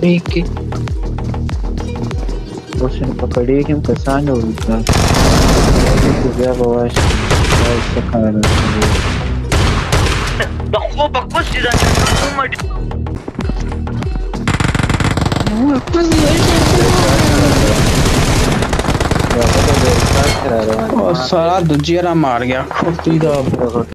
iki bosan papadėkim kasanio vaiką geba vaškai بخو بكوش إذا सारा दूजिया मार गया खोती दा